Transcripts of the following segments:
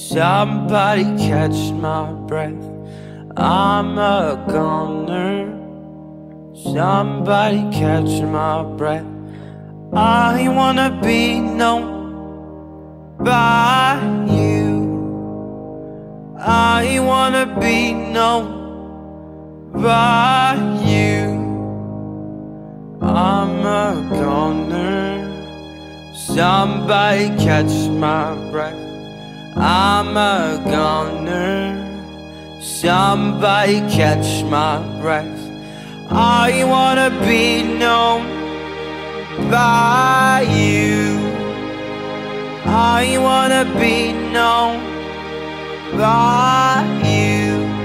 Somebody catch my breath, I'm a goner. Somebody catch my breath, I wanna be known by you. I wanna be known by you. I'm a goner. Somebody catch my breath, I'm a goner. Somebody catch my breath, I wanna be known by you. I wanna be known by you.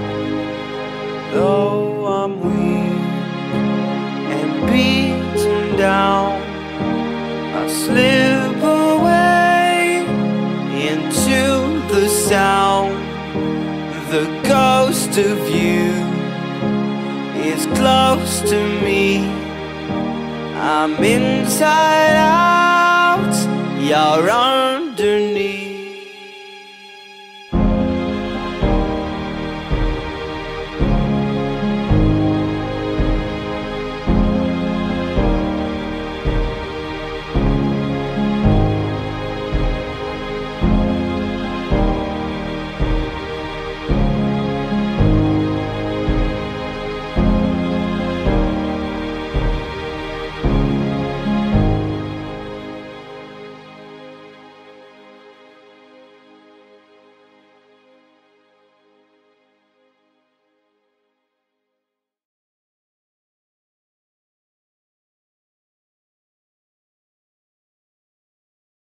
Though I'm weak and beaten down, I slip away into the sound. The ghost of you is close to me. I'm inside out, you're on